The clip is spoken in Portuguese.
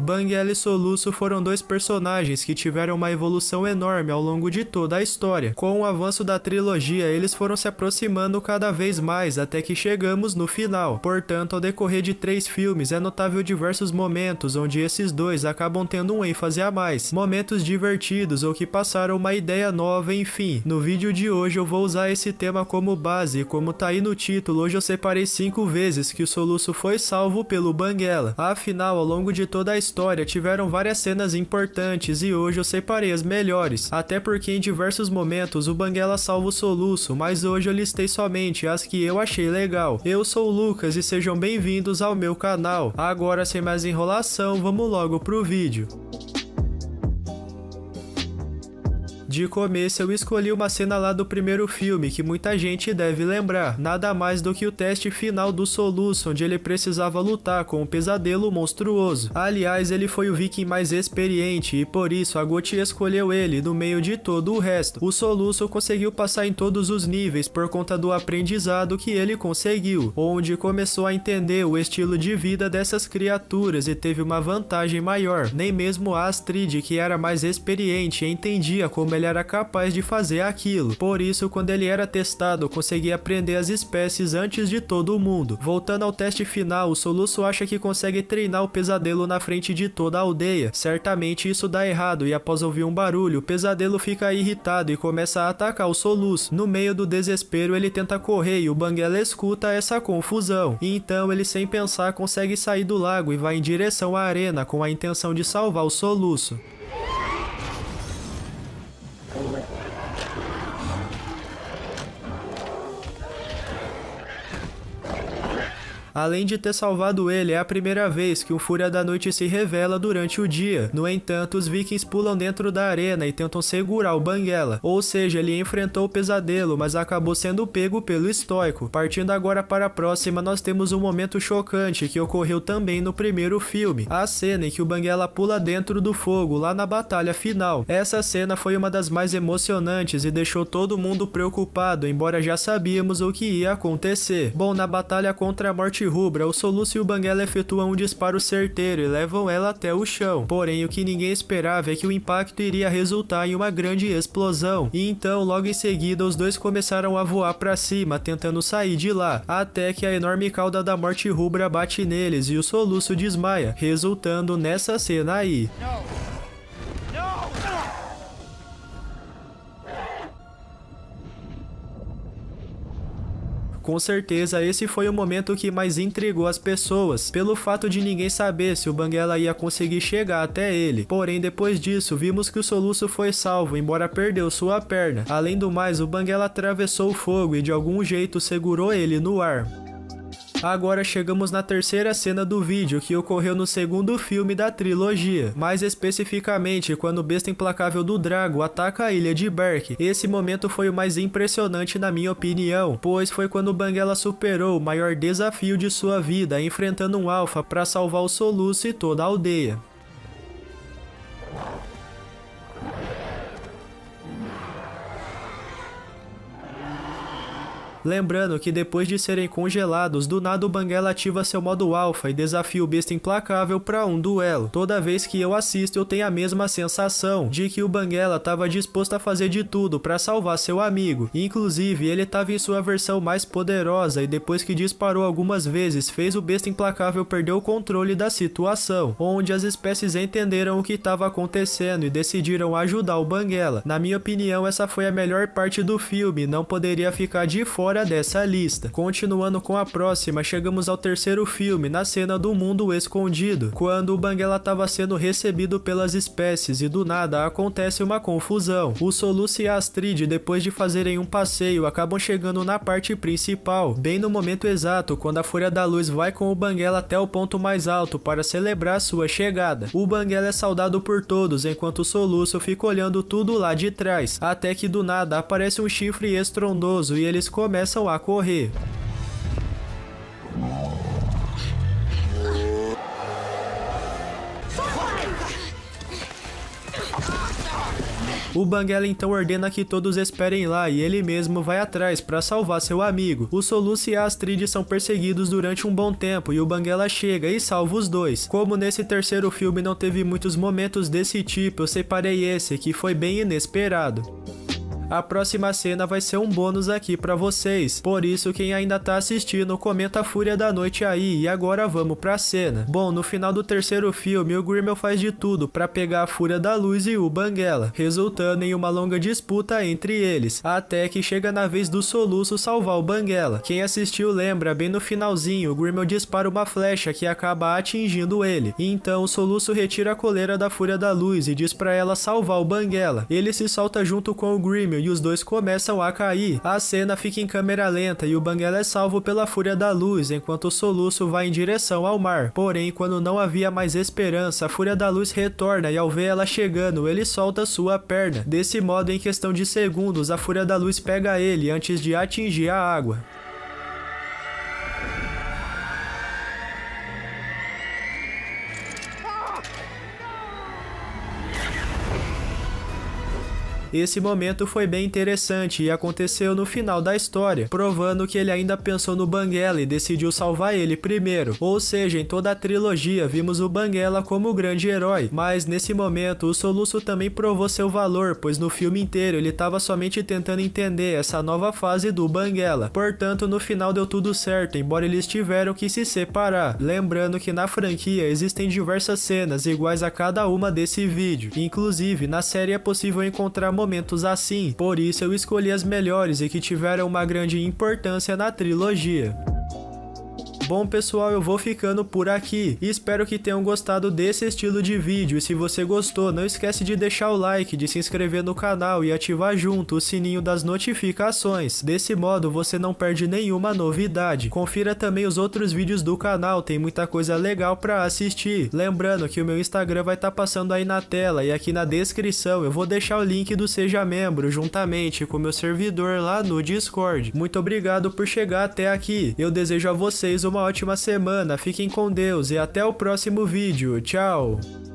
Banguela e Soluço foram dois personagens que tiveram uma evolução enorme ao longo de toda a história. Com o avanço da trilogia, eles foram se aproximando cada vez mais até que chegamos no final. Portanto, ao decorrer de 3 filmes, é notável diversos momentos onde esses dois acabam tendo um ênfase a mais. Momentos divertidos ou que passaram uma ideia nova, enfim. No vídeo de hoje eu vou usar esse tema como base e como tá aí no título, hoje eu separei 5 vezes que o Soluço foi salvo pelo Banguela. Afinal, ao longo de toda a história tiveram várias cenas importantes e hoje eu separei as melhores. Até porque em diversos momentos o Banguela salva o Soluço, mas hoje eu listei somente as que eu achei legal. Eu sou o Lucas e sejam bem-vindos ao meu canal. Agora, sem mais enrolação, vamos logo pro vídeo. De começo eu escolhi uma cena lá do primeiro filme que muita gente deve lembrar, nada mais do que o teste final do Soluço, onde ele precisava lutar com o pesadelo monstruoso. Aliás, ele foi o viking mais experiente e por isso a GOT escolheu ele no meio de todo o resto. O Soluço conseguiu passar em todos os níveis por conta do aprendizado que ele conseguiu, onde começou a entender o estilo de vida dessas criaturas e teve uma vantagem maior. Nem mesmo a Astrid, que era mais experiente, entendia como ele era capaz de fazer aquilo. Por isso, quando ele era testado, conseguia aprender as espécies antes de todo mundo. Voltando ao teste final, o Soluço acha que consegue treinar o pesadelo na frente de toda a aldeia. Certamente isso dá errado e após ouvir um barulho, o pesadelo fica irritado e começa a atacar o Soluço. No meio do desespero, ele tenta correr e o Banguela escuta essa confusão. E então ele, sem pensar, consegue sair do lago e vai em direção à arena com a intenção de salvar o Soluço. Além de ter salvado ele, é a primeira vez que o Fúria da Noite se revela durante o dia. No entanto, os vikings pulam dentro da arena e tentam segurar o Banguela. Ou seja, ele enfrentou o pesadelo, mas acabou sendo pego pelo estoico. Partindo agora para a próxima, nós temos um momento chocante que ocorreu também no primeiro filme. A cena em que o Banguela pula dentro do fogo, lá na batalha final. Essa cena foi uma das mais emocionantes e deixou todo mundo preocupado, embora já sabíamos o que ia acontecer. Bom, na batalha contra a Morte Rubra, o Soluço e o Banguela efetuam um disparo certeiro e levam ela até o chão. Porém, o que ninguém esperava é que o impacto iria resultar em uma grande explosão. E então, logo em seguida, os dois começaram a voar para cima, tentando sair de lá, até que a enorme cauda da Morte Rubra bate neles e o Soluço desmaia, resultando nessa cena aí. Com certeza esse foi o momento que mais intrigou as pessoas, pelo fato de ninguém saber se o Banguela ia conseguir chegar até ele. Porém, depois disso, vimos que o Soluço foi salvo, embora perdeu sua perna. Além do mais, o Banguela atravessou o fogo e de algum jeito segurou ele no ar. Agora chegamos na terceira cena do vídeo, que ocorreu no segundo filme da trilogia, mais especificamente quando o besta implacável do Drago ataca a ilha de Berk. Esse momento foi o mais impressionante na minha opinião, pois foi quando o Banguela superou o maior desafio de sua vida, enfrentando um alfa para salvar o Soluço e toda a aldeia. Lembrando que depois de serem congelados, do nada o Banguela ativa seu modo alfa e desafia o besta implacável para um duelo. Toda vez que eu assisto eu tenho a mesma sensação de que o Banguela estava disposto a fazer de tudo para salvar seu amigo. Inclusive ele estava em sua versão mais poderosa e depois que disparou algumas vezes fez o besta implacável perder o controle da situação, onde as espécies entenderam o que estava acontecendo e decidiram ajudar o Banguela. Na minha opinião, essa foi a melhor parte do filme, não poderia ficar de fora dessa lista. Continuando com a próxima, chegamos ao terceiro filme, na cena do mundo escondido, quando o Banguela estava sendo recebido pelas espécies e do nada acontece uma confusão. O Soluço e a Astrid, depois de fazerem um passeio, acabam chegando na parte principal, bem no momento exato quando a Fúria da Luz vai com o Banguela até o ponto mais alto para celebrar sua chegada. O Banguela é saudado por todos, enquanto o Soluço fica olhando tudo lá de trás, até que do nada aparece um chifre estrondoso e eles começam a correr. O Banguela então ordena que todos esperem lá e ele mesmo vai atrás para salvar seu amigo. O Soluço e a Astrid são perseguidos durante um bom tempo e o Banguela chega e salva os dois. Como nesse terceiro filme não teve muitos momentos desse tipo, eu separei esse que foi bem inesperado. A próxima cena vai ser um bônus aqui pra vocês, por isso quem ainda tá assistindo comenta a Fúria da Noite aí e agora vamos pra cena. Bom, no final do terceiro filme o Grimmel faz de tudo pra pegar a Fúria da Luz e o Banguela, resultando em uma longa disputa entre eles, até que chega na vez do Soluço salvar o Banguela. Quem assistiu lembra, bem no finalzinho o Grimmel dispara uma flecha que acaba atingindo ele, então o Soluço retira a coleira da Fúria da Luz e diz pra ela salvar o Banguela. Ele se solta junto com o Grimmel e os dois começam a cair. A cena fica em câmera lenta e o Banguela é salvo pela Fúria da Luz, enquanto o Soluço vai em direção ao mar. Porém, quando não havia mais esperança, a Fúria da Luz retorna e ao ver ela chegando, ele solta sua perna. Desse modo, em questão de segundos, a Fúria da Luz pega ele antes de atingir a água. Esse momento foi bem interessante e aconteceu no final da história, provando que ele ainda pensou no Banguela e decidiu salvar ele primeiro. Ou seja, em toda a trilogia vimos o Banguela como o grande herói, mas nesse momento o Soluço também provou seu valor, pois no filme inteiro ele estava somente tentando entender essa nova fase do Banguela. Portanto, no final deu tudo certo, embora eles tiveram que se separar. Lembrando que na franquia existem diversas cenas iguais a cada uma desse vídeo. Inclusive, na série é possível encontrar momentos assim, por isso eu escolhi as melhores e que tiveram uma grande importância na trilogia. Bom pessoal, eu vou ficando por aqui, espero que tenham gostado desse estilo de vídeo e se você gostou, não esquece de deixar o like, de se inscrever no canal e ativar junto o sininho das notificações, desse modo você não perde nenhuma novidade. Confira também os outros vídeos do canal, tem muita coisa legal pra assistir. Lembrando que o meu Instagram vai estar passando aí na tela e aqui na descrição eu vou deixar o link do Seja Membro juntamente com o meu servidor lá no Discord. Muito obrigado por chegar até aqui, eu desejo a vocês uma ótima semana, fiquem com Deus e até o próximo vídeo, tchau!